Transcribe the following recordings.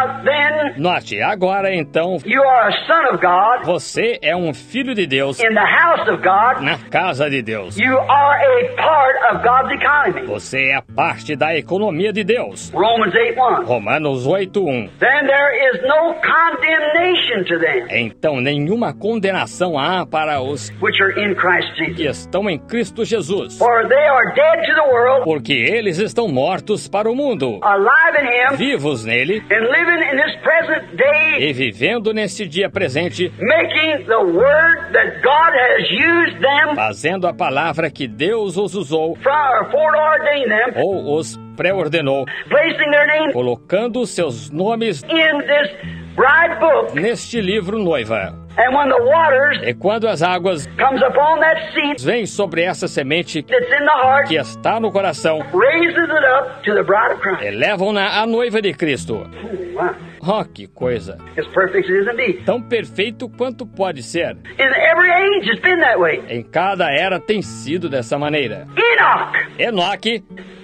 Now then, Note, agora então, you are a son of God você é um filho de Deus in the house of God. na casa de Deus. You are a part of God's economy. Você é parte da economia de Deus. Romans 8:1. Romanos 8:1. Then there is no condemnation to them Então nenhuma condenação há para os which are in Christ que Jesus. estão em Cristo Jesus, For they are dead to the world, porque eles estão mortos para o mundo, alive in Him, vivos nele and living in this present day, e vivendo neste dia presente, making the word that God has used them fazendo a palavra que Deus os usou foreordained them, ou os pré-ordenou, placing their name colocando seus nomes in this bride book. neste livro noiva. And when the waters E quando as águas comes upon that seed vêm sobre essa semente that's in the heart, que está no coração, raises it up to the bride of Christ. elevam-na à noiva de Cristo. Wow. Oh, que coisa! As perfect as it is indeed. Tão perfeito quanto pode ser. In every age it's been that way. Em cada era tem sido dessa maneira. Enoch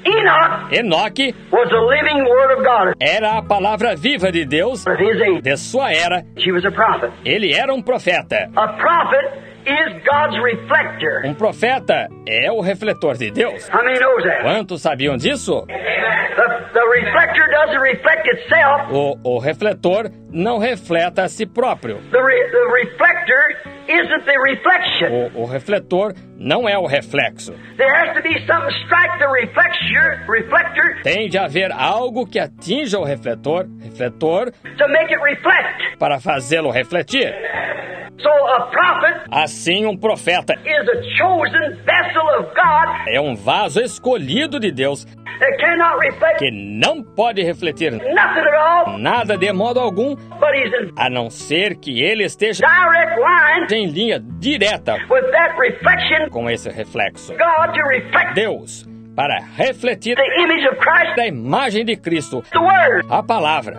Enoque was the living word of God era a palavra viva de Deus of his age. de sua era. He was a prophet. Ele era um profeta. A prophet is God's reflector. Um profeta é o refletor de Deus. How many knows that? Quantos sabiam disso? The reflector doesn't reflect itself. O refletor não reflete a si próprio. The reflector isn't the reflection. O refletor não é o reflexo. There has to be something strike the reflector Tem de haver algo que atinja o refletor to make it reflect. para fazê-lo refletir. So a prophet Assim, um profeta is a chosen vessel of God é um vaso escolhido de Deus that cannot reflect que não pode refletir nothing at all, nada de modo algum, but he's in a não ser que ele esteja direct line em linha direta with that reflection, com esse reflexo. God to reflect Deus, para refletir the image of Christ, a imagem de Cristo, the Word. a palavra.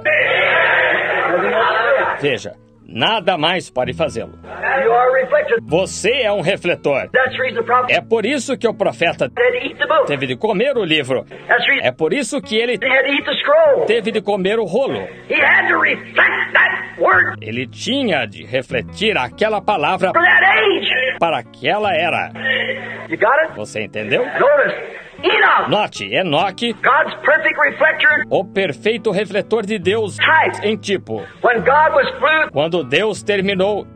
Veja, nada mais pode fazê-lo. You are a reflector. Você é um refletor. That's the reason the prophet É por isso que o profeta had to eat the book. teve de comer o livro. That's the reason É por isso que ele he had to eat the scroll. teve de comer o rolo. He had to reflect that word Ele tinha de refletir aquela palavra for that age. para aquela era. You got it? Você entendeu? Notice, Enoch, Note, Enoque, God's perfect reflector, o perfeito refletor de Deus type. em tipo. When God was Quando Deus terminou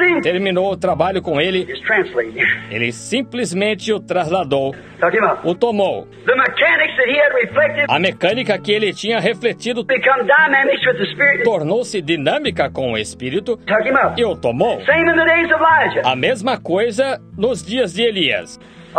o trabalho com ele, He's translating here. ele simplesmente o trasladou, Tuck him up. o tomou. The mechanics that he had reflected A mecânica que ele tinha refletido become dynamics with the Spirit. tornou-se dinâmica com o Espírito Tuck him up. e o tomou. Same in the days of Elijah. A mesma coisa nos dias de Elias.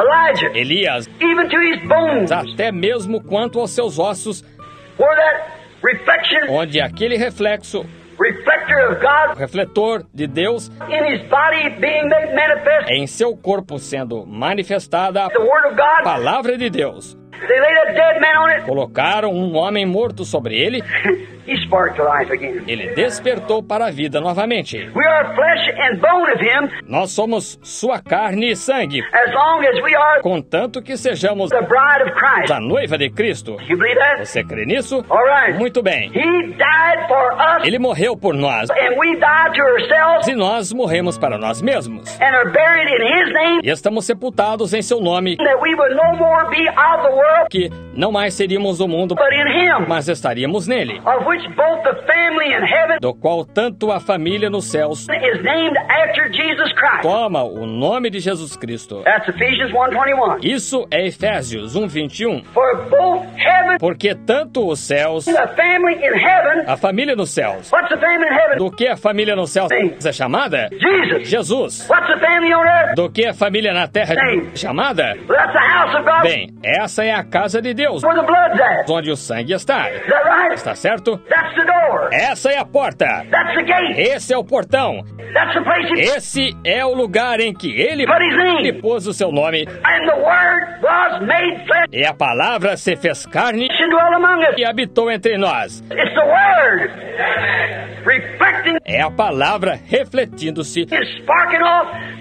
Elias, even to his bones, até mesmo quanto aos seus ossos, where that reflection, onde aquele reflexo, reflector of God, refletor de Deus, in his body being made manifest, em seu corpo sendo manifestada the Word of a God, palavra de Deus. they laid a dead man on it. Colocaram um homem morto sobre ele, He sparked to life again. ele despertou para a vida novamente. We are flesh and bone of him, Nós somos sua carne e sangue, as long as we are contanto que sejamos the bride of Christ. a noiva de Cristo. You believe that? Você crê nisso? All right. Muito bem. He died for us, Ele morreu por nós and we died to ourselves, e nós morremos para nós mesmos. and are buried in his name, E estamos sepultados em seu nome, that we would no more be of the world, que não mais seríamos do mundo, but in him, mas estaríamos nele, of which both the family in heaven do qual tanto a família nos céus is named after Jesus Christ. toma o nome de Jesus Cristo. That's Ephesians 1:21. Isso é Efésios 1:21. For both heaven Porque tanto os céus, and the family in heaven, a família nos céus, what's the family in heaven? do que a família nos céus é chamada? Jesus. Jesus. What's the family on earth? Do que a família na terra é chamada? That's the house of God, Bem, essa é a casa de Deus, where the blood's at. onde o sangue está. Is that right? Está certo? That's the door. Essa é a porta. That's the gate. Esse é o portão. That's the place he Esse é o lugar em que ele put his name. pôs o seu nome. And the Word was made flesh E a palavra se fez carne and dwelt among us. e habitou entre nós. It's the Word reflecting É a palavra refletindo-se and sparking off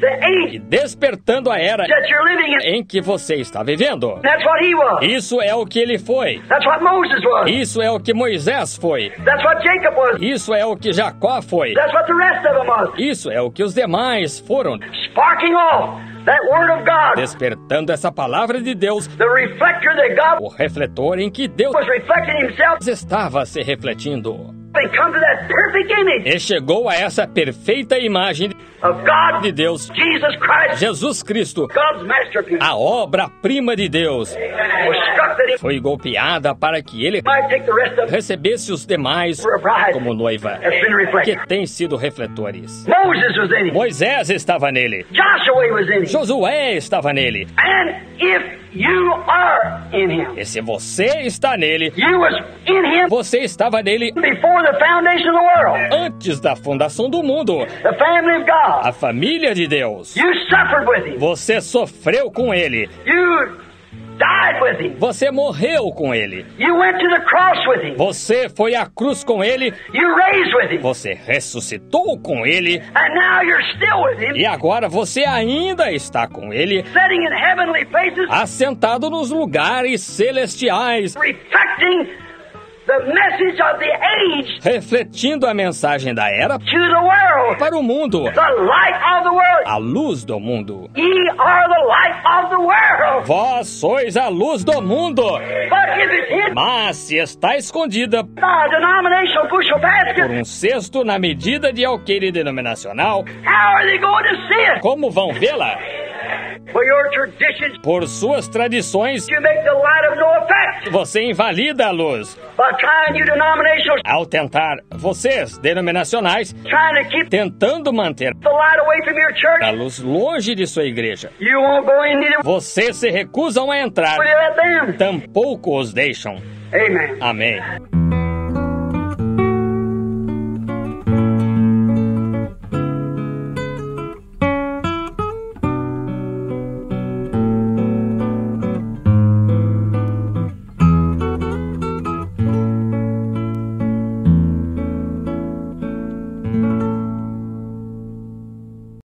the age e despertando a era that you're living in. em que você está vivendo. That's what he was. Isso é o que ele foi. That's what Moses was. Isso é o que Moisés foi. That's what Jacob was. Isso é o que Jacó foi. That's what the rest of them was. Isso é o que os demais foram. Sparking off that word of God. Despertando essa palavra de Deus, The reflector that God o refletor em que Deus was reflecting himself. estava se refletindo. They come to that perfect image E chegou a essa perfeita imagem of God, de Deus, Jesus Christ, Jesus Cristo, God's masterpiece. a obra-prima de Deus. Was struck that he Foi golpeada para que ele might take the rest of it recebesse os demais for a bride como noiva, that's been reflected. que têm sido refletores. Moses was in him. Moisés estava nele, Joshua was in him. Josué estava nele. And if you are in him, E se você está nele, you was in him você estava nele before the foundation of the world. antes da fundação do mundo, The family of God. a família de Deus. You suffered with him. Você sofreu com ele, You died with him. você morreu com ele, You went to the cross with him. você foi à cruz com ele, You raised with him. você ressuscitou com ele, And now you're still with him, e agora você ainda está com ele, sitting in heavenly places, assentado nos lugares celestiais, reflecting the message of the age refletindo a mensagem da era to the world. para o mundo, The light of the world. a luz do mundo. Ye are the light of the world. Vós sois a luz do mundo, But if it's hidden mas se está escondida by a denominational bushel por basket, cesto na medida de alqueire denominacional, how are they going to see it? como vão vê-la? For your traditions, Por suas tradições, you make the light of no effect. você invalida a luz. By trying you denominational, Ao tentar, vocês, denominacionais, trying to keep tentando manter the light away from your a church, luz longe de sua igreja, you won't go in neither vocês se recusam a entrar, will you let them. tampouco os deixam. Amen. Amém.